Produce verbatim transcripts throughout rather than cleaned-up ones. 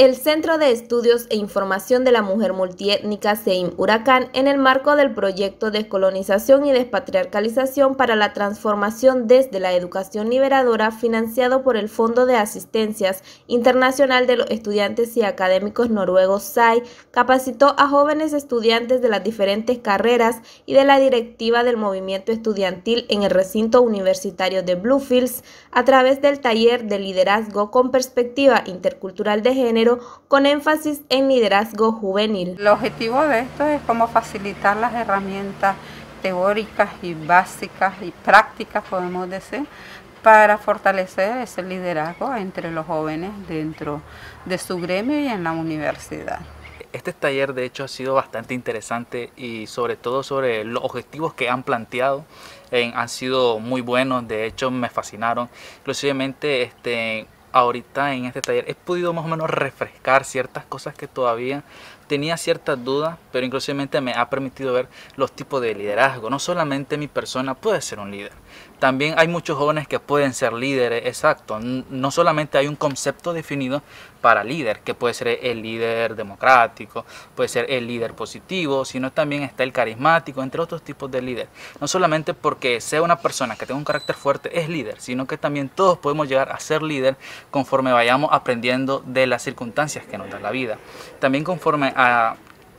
El Centro de Estudios e Información de la Mujer Multiétnica C E I M Huracán, en el marco del proyecto Descolonización y Despatriarcalización para la Transformación desde la Educación Liberadora, financiado por el Fondo de Asistencias Internacional de los Estudiantes y Académicos Noruegos S A I, capacitó a jóvenes estudiantes de las diferentes carreras y de la directiva del movimiento estudiantil en el recinto universitario de Bluefields a través del taller de liderazgo con perspectiva intercultural de género, con énfasis en liderazgo juvenil. El objetivo de esto es como facilitar las herramientas teóricas y básicas y prácticas, podemos decir, para fortalecer ese liderazgo entre los jóvenes dentro de su gremio y en la universidad. Este taller de hecho ha sido bastante interesante y sobre todo sobre los objetivos que han planteado eh, han sido muy buenos, de hecho me fascinaron. Inclusivemente este, ahorita en este taller he podido más o menos refrescar ciertas cosas que todavía tenía ciertas dudas, pero inclusivemente me ha permitido ver los tipos de liderazgo. No solamente mi persona puede ser un líder, también hay muchos jóvenes que pueden ser líderes, exacto. No solamente hay un concepto definido para líder, que puede ser el líder democrático, puede ser el líder positivo, sino también está el carismático, entre otros tipos de líder. No solamente porque sea una persona que tenga un carácter fuerte es líder, sino que también todos podemos llegar a ser líder conforme vayamos aprendiendo de las circunstancias que nos da la vida. También conforme a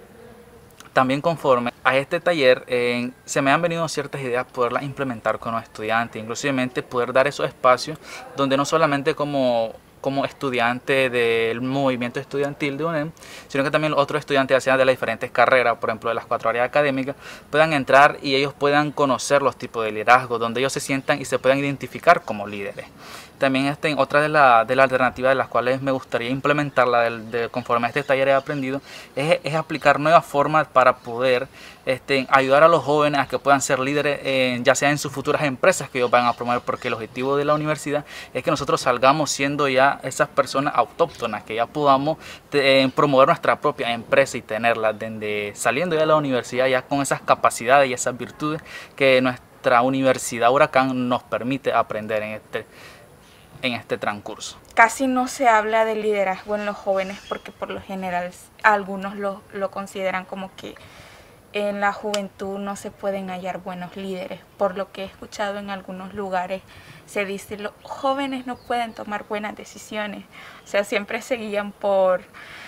También conforme a este taller eh, se me han venido ciertas ideas poderlas implementar con los estudiantes, inclusivemente poder dar esos espacios donde no solamente como, como estudiante del movimiento estudiantil de U N E M, sino que también los otros estudiantes, ya sean de las diferentes carreras, por ejemplo de las cuatro áreas académicas, puedan entrar y ellos puedan conocer los tipos de liderazgo, donde ellos se sientan y se puedan identificar como líderes. También este, otra de las de la alternativas de las cuales me gustaría implementarla de, de, conforme a este taller he aprendido es, es aplicar nuevas formas para poder este, ayudar a los jóvenes a que puedan ser líderes, eh, ya sea en sus futuras empresas que ellos van a promover, porque el objetivo de la universidad es que nosotros salgamos siendo ya esas personas autóctonas, que ya podamos eh, promover nuestra propia empresa y tenerla desde saliendo ya de la universidad ya con esas capacidades y esas virtudes que nuestra Universidad Huracán nos permite aprender en este en este transcurso. Casi no se habla de liderazgo en los jóvenes porque por lo general algunos lo, lo consideran como que en la juventud no se pueden hallar buenos líderes. Por lo que he escuchado en algunos lugares se dice los jóvenes no pueden tomar buenas decisiones. O sea, siempre se guían por...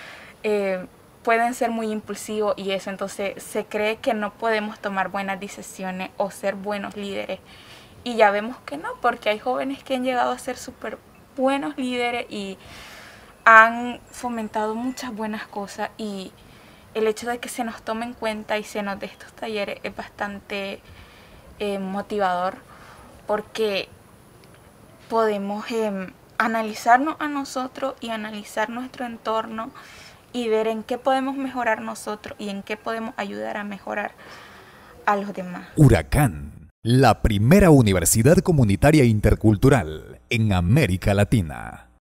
Eh, pueden ser muy impulsivos y eso, entonces se cree que no podemos tomar buenas decisiones o ser buenos líderes. Y ya vemos que no, porque hay jóvenes que han llegado a ser súper buenos líderes y han fomentado muchas buenas cosas, y el hecho de que se nos tome en cuenta y se nos dé estos talleres es bastante eh, motivador, porque podemos eh, analizarnos a nosotros y analizar nuestro entorno y ver en qué podemos mejorar nosotros y en qué podemos ayudar a mejorar a los demás. Huracán, la primera universidad comunitaria intercultural en América Latina.